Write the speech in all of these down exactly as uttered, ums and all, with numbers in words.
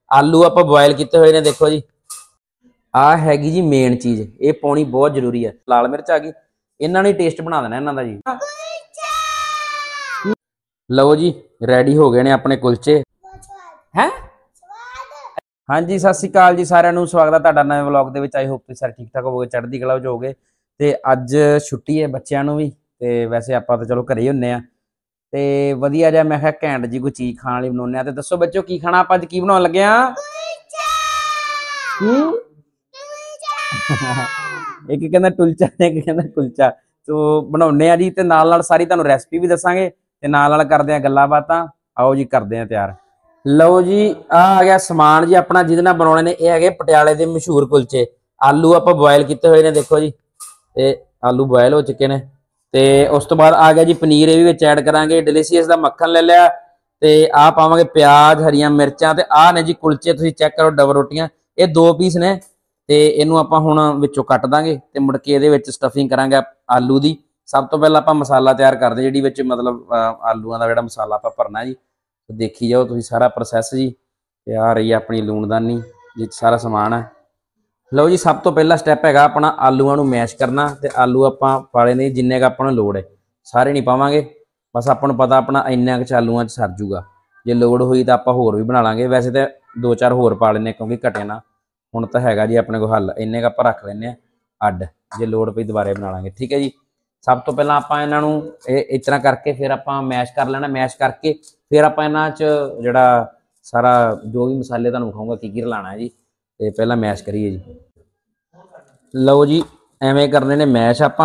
आलू आप बॉयल किए हुए ने देखो जी। आ हैगी जी मेन चीज़, ये पाउनी बहुत जरूरी है। लाल मिर्च आ गई, इन्होंने टेस्ट बना देना इन्हों का जी। लो जी रेडी हो गए ने अपने कुलचे हैं। हाँ जी सत श्री अकाल जी सारिਆਂ ਨੂੰ स्वागत है ਤੁਹਾਡਾ नवे व्लॉग ਦੇ ਵਿੱਚ। आई होप ਤੁਸੀਂ ਸਾਰੇ ठीक ठाक ਹੋਵੋਗੇ, ਚੜ੍ਹਦੀ ਕਲਾ ਵਿੱਚ ਹੋਵੋਗੇ। ਤੇ ਅੱਜ ਛੁੱਟੀ ਹੈ ਬੱਚਿਆਂ ਨੂੰ ਵੀ, ਤੇ ਵੈਸੇ ਆਪਾਂ ਤਾਂ ਚਲੋ ਘਰੇ ਹੀ ਹੁੰਨੇ ਆ। ਤੇ ਵਧੀਆ ਜਿਹਾ ਮੈਂ ਕਿਹਾ ਘੈਂਟ ਜੀ ਕੋਈ ਚੀਜ਼ ਖਾਣ ਲਈ ਬਣਾਉਂਦੇ ਆ। ਤੇ ਦੱਸੋ ਬੱਚਿਓ ਕੀ ਖਾਣਾ ਆਪਾਂ ਅੱਜ, ਕੀ ਬਣਾਉਣ ਲੱਗੇ ਆ? एक कहना टुलचा एक कहना कुलचा। तो बनाने जी, ते नाल नाल सारी तुहानू रेसिपी भी दसांगे, ते नाल नाल करदे आ गल्लां बातां। आओ जी करदे आ तैयार। लो जी आ आ गया समान जी अपना जिहदे नाल बनाउणे ने। ये हैगे पटियाले दे मशहूर कुलचे। आलू आपां बॉयल कीते होए ने देखो जी, ते आलू बॉयल हो चुके ने। ते उस तो बाद आ गया जी पनीर, ये भी विच ऐड करांगे। डिलीशियस दा मक्खन ले लिया, ते आ पावांगे प्याज, हरियां मिर्चां, ते आ ने जी कुलचे। तुसीं चेक करो डबल रोटियां, ये दो पीस ने। ਤੇ ਇਹਨੂੰ ਆਪਾਂ ਹੁਣ ਵਿੱਚੋਂ ਕੱਟ ਦਾਂਗੇ ਤੇ ਮੁੜ ਕੇ ਇਹਦੇ ਵਿੱਚ ਸਟਫਿੰਗ ਕਰਾਂਗੇ ਆਲੂ ਦੀ। ਸਭ ਤੋਂ ਪਹਿਲਾਂ ਆਪਾਂ ਮਸਾਲਾ ਤਿਆਰ ਕਰਦੇ, ਜਿਹੜੀ ਵਿੱਚ ਮਤਲਬ ਆਲੂਆਂ ਦਾ ਜਿਹੜਾ ਮਸਾਲਾ ਆਪਾਂ ਭਰਨਾ ਜੀ। ਦੇਖੀ ਜਾਓ ਤੁਸੀਂ ਸਾਰਾ ਪ੍ਰੋਸੈਸ ਜੀ। ਤੇ ਆ ਰਹੀ ਆਪਣੀ ਲੂਣਦਾਨੀ ਜਿਹ ਸਾਰਾ ਸਮਾਨ ਹੈ। ਲਓ ਜੀ ਸਭ ਤੋਂ ਪਹਿਲਾ ਸਟੈਪ ਹੈਗਾ ਆਪਣਾ ਆਲੂਆਂ ਨੂੰ ਮੈਸ਼ ਕਰਨਾ। ਤੇ ਆਲੂ ਆਪਾਂ ਪਾਲੇ ਨੇ ਜਿੰਨੇ ਕ ਆਪਾਂ ਨੂੰ ਲੋੜ ਹੈ, ਸਾਰੇ ਨਹੀਂ ਪਾਵਾਂਗੇ। ਬਸ ਆਪਾਂ ਨੂੰ ਪਤਾ ਆਪਣਾ ਇੰਨਾ ਕੁ ਆਲੂਆਂ 'ਚ ਸਰ ਜੂਗਾ। ਜੇ ਲੋੜ ਹੋਈ ਤਾਂ ਆਪਾਂ ਹੋਰ ਵੀ ਬਣਾ ਲਾਂਗੇ, ਵੈਸੇ ਤਾਂ ਦੋ ਚਾਰ ਹੋਰ ਪਾ ਲੈਂਦੇ ਕਿਉਂਕਿ ਘਟੇ ਨਾ। ਹੁਣ ਤਾਂ हैगा जी अपने को हल, इन्ने का रख लें अड, जे लोड़ पई दोबारे बना लांगे। ठीक है जी। सब तो पहला आप इन्हों इस तरह करके फिर आप मैश कर लेना। मैश करके फिर आप इन्हों जोड़ा सारा जो भी मसाले तुहानूं विखाऊंगा की की रलाना है जी। तो पहला मैश करिए जी। लो जी एवें करने ने मैश, आप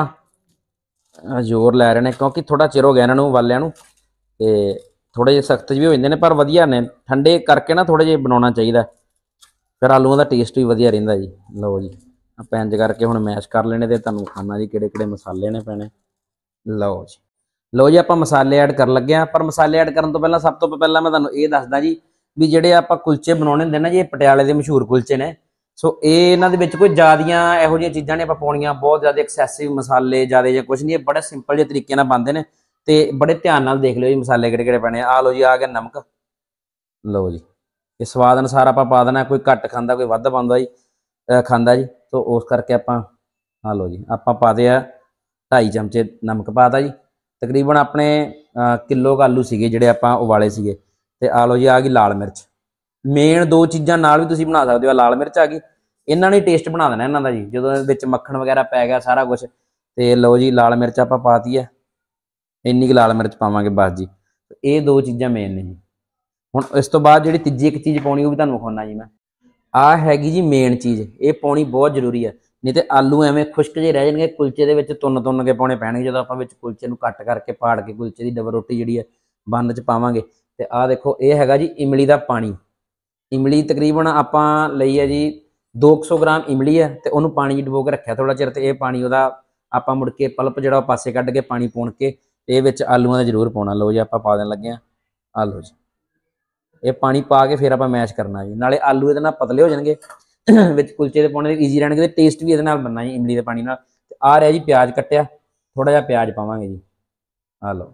जोर लै रहे हैं क्योंकि थोड़ा चिर हो गया इन्हों वालियां नूं। ते थोड़े जे सख्त भी हो जाते हैं पर वधिया ने, ठंडे करके ना थोड़े जे बनाना चाहिए, फिर आलूओं का टेस्ट भी वधिया रहिंदा जी। लो जी आप इंज करके हुण मैश कर लेने, ते तुहानूं खाना जी किहड़े किहड़े मसाले ने पैने। लो जी लो जी आप मसाले ऐड कर लगे हैं। पर मसाले ऐड करन तो पहलां सब तो पहलां मैं तुहानूं ये दसदा जी भी जिहड़े आपां कुलचे बनाउणे हुंदे ना जी, पटियाले दे मशहूर कुलचे ने। सो ये इन्हां दे विच कोई ज़्यादियां इहो जिहियां चीज़ां ने आपां पाउणियां, बहुत ज़्यादा एक्सैसिव मसाले ज़्यादा जां कुछ नहीं, बड़े सिंपल जिहे तरीके नाल बनदे ने। ते बड़े ध्यान नाल देख लिओ जी मसाले किहड़े किहड़े पैणे। आ लो जी आ गया नमक। लो जी ये स्वाद अनुसार आप पा देना, कोई घट खांदा कोई वध पाउंदा जी, खांदा जी। तो उस करके आप आ लो जी आप पा दिया ढाई चमचे नमक पाता जी। तकरीबन अपने किलो आलू सीगे जिहड़े आपां उबाले सीगे। ते आ लो जी आ गई लाल मिर्च। मेन दो चीज़ां नाल भी तुसीं बना सकदे हो। लाल मिर्च आ गई, इन्हां ने टेस्ट बना देना इन्हां दा जी जदों विच मक्खण वगैरह पै गया सारा कुछ। ते लो जी लाल मिर्च आपां पाती है, इन्नी क लाल मिर्च पावांगे बस जी। ये दो चीज़ां मेन ने जी। हुण इस तो बाद जिहड़ी तीजी एक चीज़ पाउणी, वो भी तुहानूं विखाउणा जी मैं। आ हैगी जी मेन चीज़, ये पाउणी बहुत जरूरी है, नहीं तो आलू एवें खुश्क जे रह जाणगे। कुलचे दे विच तुन्न तुन्न के पाउणे पैणगे जदों आपां विच कुलचे नूं कट करके पाड़ के कुलचे दी डबल रोटी जिहड़ी है बन च पावांगे। ते आ देखो ये हैगा जी इमली दा पानी। इमली तकरीबन आपां लई है जी दो सौ ग्राम इमली है, तो उन्होंने पानी डुबो के रखिया थोड़ा चिर। तो ये पानी उहदा आपां मुड़ के पल्प जिहड़ा पासे कढ के पानी पुण के ये विच आलूआं दा जरूर पाउणा। लो जी आपां पा देण लगे आ। आ लो जी ये पानी पा के फिर आप मैश करना जी। नाले आलू ये पतले हो जाएंगे, विच कुलचे दे पाने ईजी रहणगे, टेस्ट भी ये बनना जी इमली के पानी नाल। आ रहा जी प्याज कट्टिया, थोड़ा जिहा प्याज पावांगे जी। आ लो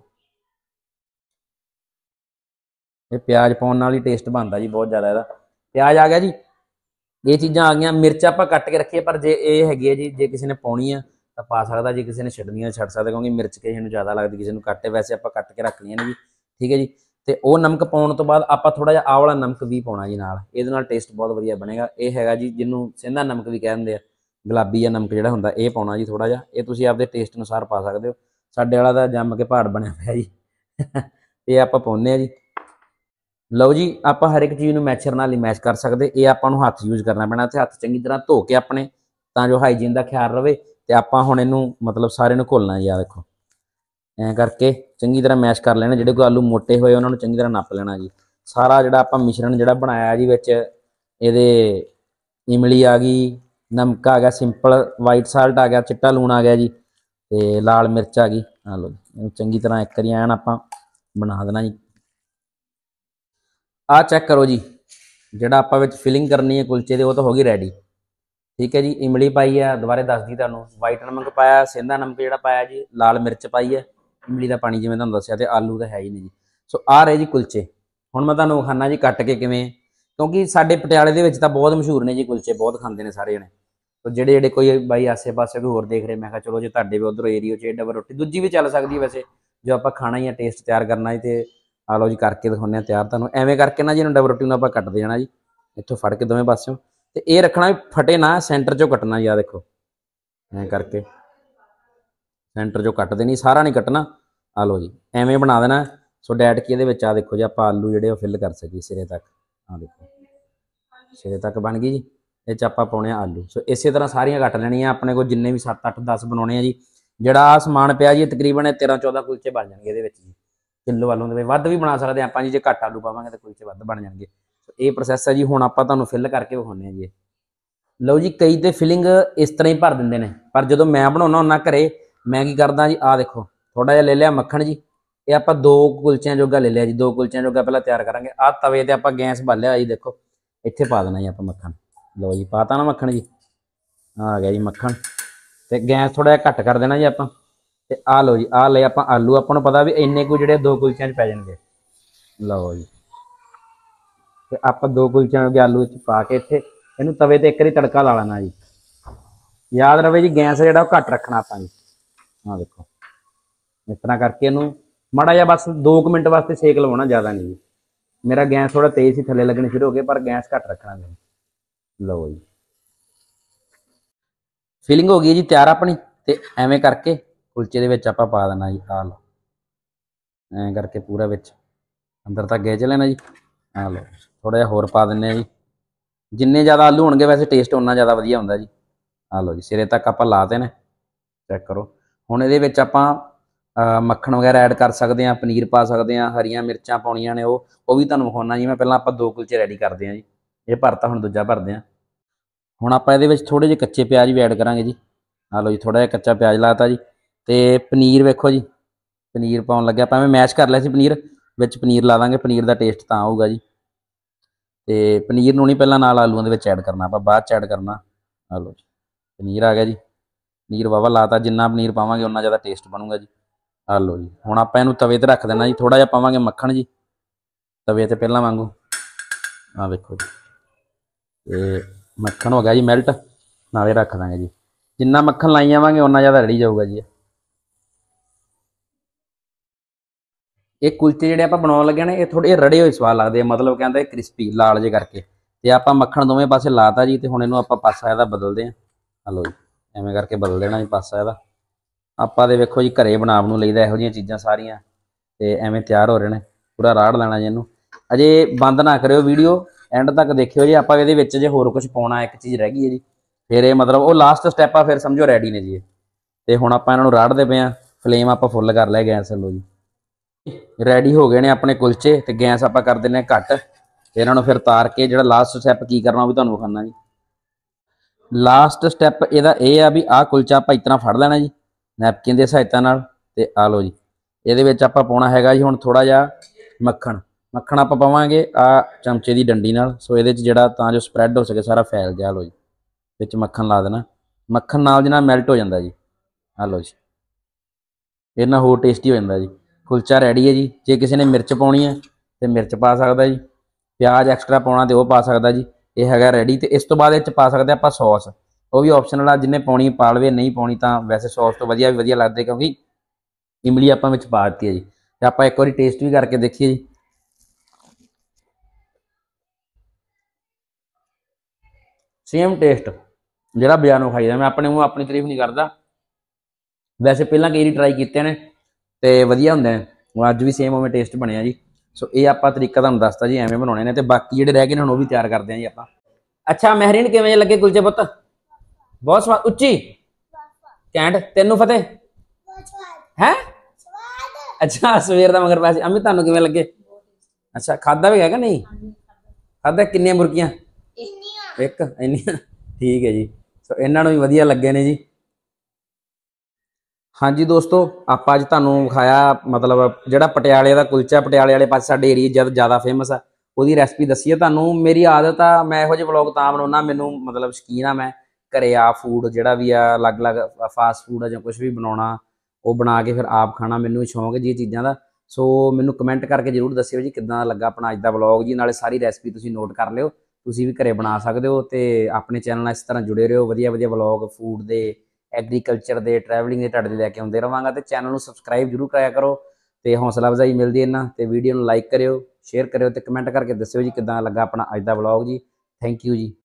ये प्याज पाउण नाल ही टेस्ट बनता जी बहुत ज़्यादा इहदा। प्याज आ गया जी, ये चीज़ां आ गई। मिर्च आप कट के रखिए, पर जे ये हैगी है जी जे किसी ने पाउणी है तो पा सकदा, जे किसी ने छड्डनी है छड्ड सकदा, क्योंकि मिर्च किसी नूं ज़्यादा लगदी किसी नूं घट है। वैसे आप कट के रख लिया ने जी। ठीक है जी। तो वह नमक पाने तो बाद आप थोड़ा जिहा आह वाला नमक भी पाउणा जी नाल, इहदे नाल टेस्ट बहुत वधिया बनेगा। ये हैगा जी जिन्हों सेंधा नमक भी कह दिंदे आ, गुलाबी जिहा नमक जिहड़ा हुंदा, ये पाउणा जी थोड़ा जिहा। ये तुसीं आपदे टेस्ट अनुसार पा सकदे हो। साडे वाला तां जम के पहाड़ बनिया पिया जी। ये आपां पाउणे आ जी। लो जी आप हर एक चीज़ नूं मैशर नाल ही मैश कर सकते। ये आपां नूं हत्थ यूज करना पैना, ते हत्थ चंगी तरह धो के अपने, तां जो हाईजीन का ख्याल रहे। तो आपां हुण इहनूं मतलब सारे नूं घोलना जी। आ देखो ऐ करके चंगी तरह मैश कर लेना। जिहड़े कोई आलू मोटे होए उन्हां नूं चंगी तरह नप लेना जी। सारा जिहड़ा आपां मिश्रण जिहड़ा बनाया जी, विच इहदे इमली आ गई, नमक आ गया, सिंपल वाइट साल्ट आ गया, चिट्टा लूण आ गया जी, ते लाल मिर्च आ गई। आ लो जी चंगी तरह एक बारी ऐन आपां बना देना जी। आ चैक करो जी, जिहड़ा आपां विच फिलिंग करनी है कुलचे दी, वो तो हो गई रेडी। ठीक है जी। इमली पाई है, दोबारे दस दी तुहानूं, वाइट नमक पाया, सेंधा नमक जिहड़ा पाया जी, लाल मिर्च पाई है, इमली का पानी जिवें तुहानूं दस्सिया, ते आलू तो है ही नहीं जी। सो आ रहे जी कुलचे। हुण मैं तुहानूं विखाना जी कट के किवें। क्योंकि साडे पटियाले दे विच तां बहुत मशहूर ने जी कुलचे, बहुत खांदे ने सारे जने। तो जेड़े जेड़े कोई बाई आसे पासे कोई होर देख रहे, मैं कहा चलो जे तुहाडे भी उधर एरिया च डबल रोटी दूजी भी चल सकदी है वैसे, जो आपां खाना ही है टेस्ट तैयार करना है। तो आ लो जी करके दिखाने तैयार तुहानूं। एवें करके ना जी इहनूं डबल रोटी नूं आपां कट्टदे जाना जी, इत्थों फड़ के दोवें पासियों, ते इह रखना भी फटे ना, सेंटर चों कट्टना जी। आ देखो ਐਂ करके सेंटर चों कट देनी, सारा नहीं कट्टना। आ लो जी एवें बना देना। सो डैट की ये आ देखो जी, आप आलू जोड़े फिल कर सकी सिरे तक। आ देखो सिरे तक बन गई जी। ये आप पाने आलू। सो इस तरह सारियां कट लैनियां अपने को, जिन्ने भी सत्त अठ दस बनाने जी। जोड़ा आ समान पिया जी तकरीबन तेरह चौदह कुलचे बन जाएंगे ये जी। किलो आलू के वध भी बना सकते हैं आप जी, जे घट आलू पावांगे तो कुलचे वध बन जाएंगे। ये प्रोसैस है जी। हुण आपां तुहानूं फिल करके विखाउने जी। लो जी कई तो फिलिंग इस तरह ही भर देंगे ने, पर जो मैं बनाना हुन्ना घरे, मैं की करदा जी, आ देखो थोड़ा जिहा ले लिया मक्खन जी। ये आप दो कुलचियां जोगा ले लिया जी, दो कुलचियां जोगा पहले तैयार करांगे। आ तवे ते आप गैस बालिया जी, देखो इत्थे पा देना जी आप मक्खन। लो जी पाता ना मक्खन जी, आ गया जी मक्खन। तो गैस थोड़ा जिहा घट कर देना जी आप। ते आ लो जी आ ले आप आलू, आपां नूं पता भी इन्ने कुछ जिहड़े दो कुलचियां च पै जाणगे। लो जी ते आप दो कुलचियां जोगे आलू पा के इत्थे इनू तवे ते एक बारी तड़का ला लेना जी। याद रहे जी गैस जो घट रखना आप जी। हाँ देखो इस तरह करके इनू माड़ा जिहा बस दो कुछ मिनट वास्ते सेक लवाना, ज़्यादा नहीं जी। मेरा गैस थोड़ा तेज़ ही थले लगने शुरू हो गए, पर गैस घट रखना जी। लो जी फिलिंग हो गई जी तैयार अपनी। तो एवें करके कुलचे दे विच आपां पा देना जी। आ लो ऐं करके पूरा विच अंदर तक गेज लेना जी। आ लो थोड़ा जिहा होर पा दिंदे जी। जिन्ने ज़्यादा आलू होणगे वैसे टेस्ट उन्ना ज़्यादा वधिया हुंदा जी। आ लो जी सिरे तक आप ला देने, चैक करो। हुण इहदे विच आपां मक्खन वगैरह ऐड कर सकते हैं, पनीर पा सकते हैं, हरियां मिर्चां पाउणियां ने, वो वो भी तुहानूं विखाउणा जी। मैं पहलां आपां दो कुलचे रैडी करते हैं जी। ये भरता हुण दूजा भरदे हैं। हुण आपां इहदे विच थोड़े जिहे कच्चे प्याज भी ऐड करांगे जी। आ लो जी थोड़ा जिहा कच्चा प्याज लाता जी। ते पनीर वेखो जी, पनीर पाउण लग्गे आपां एवें मैश कर लिया सी पनीर, विच पनीर ला दांगे। पनीर दा टेस्ट तां आऊगा जी। ते पनीर नूं नहीं पहलां नाल आलूआं दे विच ऐड करना, आपां बाद च ऐड करना। आ लो जी पनीर आ गया जी। पनीर वावा लाता, जिन्ना पनीर पावांगे उन्ना ज़्यादा टेस्ट बनूगा जी। आ लो जी हुण आपां इहनूं तवे ते रख देना जी। थोड़ा जिहा पावांगे मक्खन जी तवे ते पहलां वांगू। आ देखो जी ते मक्खन हो गया जी मैल्ट, नाले रख देंगे जी। जिन्ना मक्खन लाई जावांगे उन्ना ज़्यादा रड़ी जाऊगा जी। ये कुलचे जिहड़े आपां बनाउण लगे ना, ये थोड़े रड़े होए स्वाद लगदे, मतलब कहंदे क्रिस्पी लाल जे करके। ते आपां मक्खन दोवें पासे लाता जी। ते हुण इहनूं आपां पासा इहदा बदलदे आं। आ लो जी एवें करके बदल देना जी पासा इहदा। आपां ते वेखो जी घरे बना बनू लईदा इहो जिहियां चीज़ां सारियां। ते एवें तैयार हो रहे ने, पूरा राड़ लेना जी इहनूं। अजे बंद ना करिओ वीडियो, एंड तक देखिओ जी। आपां इहदे विच जे होर कुछ पाउणा, एक चीज़ रह गई है जी, फिर ये मतलब वो लास्ट स्टैप आ, फिर समझो रेडी ने जी। ते हुण आपां इहनां नूं राड़दे पए आं। फ्लेम आपां फुੱਲ कर लिਆ गैस। लो जी रेडी हो गए ने अपने कुलचे। ते गैस आपां कर दिंदे घट। ते इन्हां नूं फिर तार के जिहड़ा लास्ट स्टैप की करना, वो भी तुहानूं विखाना जी। लास्ट स्टैप इहदा इह आ भी आ कुलचा आपां इस तरह फड़ लेना जी नैपकिन की सहायता नाल। ते आ लो जी इहदे विच आपां पाउणा हैगा जी हुण थोड़ा जिहा मक्खन। मक्खन आपां पावांगे आ चमचे की डंडी नाल। सो इहदे च जिहड़ा तां जो स्प्रैड हो सके सारा फैल जाए। लो जी विच मक्खन ला देना, मक्खन नाल जी नाल मैल्ट हो जांदा जी। आ लो जी इहदे नाल होर टेस्टी हो जांदा जी। कुलचा रेडी है जी। जे किसी ने मिर्च पाउणी है तो मिर्च पा सकदा जी, प्याज एक्सट्रा पाउणा तो वह पा सकदा जी। ये हैगा रेडी। तो इस तो बाद इह पा सकते आपां सॉस, वो भी ऑप्शनल आ, जिन्हें पाउणी पा लवे, नहीं पाउणी तां वैसे सॉस तो वधिया भी वधिया लगदे, क्योंकि इमली आपां विच पा दित्ती है जी। ते आपां एक बारी टेस्ट भी करके देखिए जी। सेम टेस्ट जिहड़ा बाज़ारों खाईदा। मैं अपने मूँह अपनी तारीफ नहीं करदा, वैसे पहलां कई वारी ट्राई कीते ने ते वधिया हुंदे ने। हुण अज भी सेम उवें टेस्ट बनिया जी। सो ये आपां तरीका तुहानूं दसता जी एवें बनाउणे ने। ते बाकी जिहड़े रह गए ने हुण वो भी तैयार करदे आं जी आपां। अच्छा महरीन किवें लगे कुलचे पुੱਤ? बहुत स्वाद, उच्ची कैंट। तेनों फतेह है? अच्छा सवेर दा मगर पैसे अम्मी तुहानूं किवें लगे? अच्छा खादा भी हैगा नहीं? खादा किन्नियां मुर्गियां? एक इन्नियां ठीक है जी। सो इन्हां नूं भी वधिया लगे ने जी। हाँ जी दोस्तों आपां अज तुहानूं विखाया मतलब जिहड़ा पटियाले दा कुलचा, पटियाले वाले पासे साडे एरिया जद ज़्यादा फेमस आ, ਉਹਦੀ ਰੈਸਪੀ ਦੱਸੀ ਹੈ ਤੁਹਾਨੂੰ। ਮੇਰੀ ਆਦਤ ਆ ਮੈਂ ਇਹੋ ਜਿਹੇ ਵਲੌਗ ਤਾਂ ਬਣਾਉਣਾ, ਮੈਨੂੰ ਮਤਲਬ ਸ਼ੌਕੀਨ ਆ ਮੈਂ ਘਰੇ ਆ ਫੂਡ ਜਿਹੜਾ ਵੀ ਆ ਅਲੱਗ ਅਲੱਗ ਫਾਸਟ ਫੂਡ ਆ ਜਾਂ ਕੁਛ ਵੀ ਬਣਾਉਣਾ, ਉਹ ਬਣਾ ਕੇ ਫਿਰ ਆਪ ਖਾਣਾ, ਮੈਨੂੰ ਸ਼ੌਂਕ ਜੀ ਚੀਜ਼ਾਂ ਦਾ। ਸੋ ਮੈਨੂੰ ਕਮੈਂਟ ਕਰਕੇ ਜ਼ਰੂਰ ਦੱਸਿਓ ਜੀ ਕਿੱਦਾਂ ਲੱਗਾ ਆਪਣਾ ਅੱਜ ਦਾ ਵਲੌਗ ਜੀ। ਨਾਲੇ ਸਾਰੀ ਰੈਸਪੀ ਤੁਸੀਂ ਨੋਟ ਕਰ ਲਿਓ, ਤੁਸੀਂ ਵੀ ਘਰੇ ਬਣਾ ਸਕਦੇ ਹੋ। ਤੇ ਆਪਣੇ ਚੈਨਲ ਨਾਲ ਇਸ ਤਰ੍ਹਾਂ ਜੁੜੇ ਰਹੋ, ਵਧੀਆ ਵਧੀਆ ਵਲੌਗ ਫੂਡ ਦੇ, ਐਗਰੀਕਲਚਰ ਦੇ, ਟਰੈਵਲਿੰਗ ਦੇ ਤੁਹਾਡੇ ਲਈ ਲੈ ਕੇ ਆਉਂਦੇ ਰਹਾਂਗਾ। ਤੇ ਚੈਨਲ ਨੂੰ ਸਬਸਕ੍ਰਾਈਬ ਜ਼ਰੂਰ ਕਰਿਆ ਕਰੋ ਤੇ ਹੌਸਲਾ ਅਫਜ਼ਾਈ ਮਿਲਦੀ ਇਹਨਾਂ। ਤੇ ਵੀਡੀਓ ਨੂੰ ਲਾਈਕ ਕਰਿਓ, ਸ਼ੇਅਰ ਕਰਿਓ ਤੇ ਕਮੈਂਟ ਕਰਕੇ ਦੱਸਿਓ ਜੀ ਕਿੱਦਾਂ ਲੱਗਾ ਆਪਣਾ ਅੱਜ ਦਾ ਵਲੌਗ ਜੀ। ਥੈਂਕ ਯੂ ਜੀ।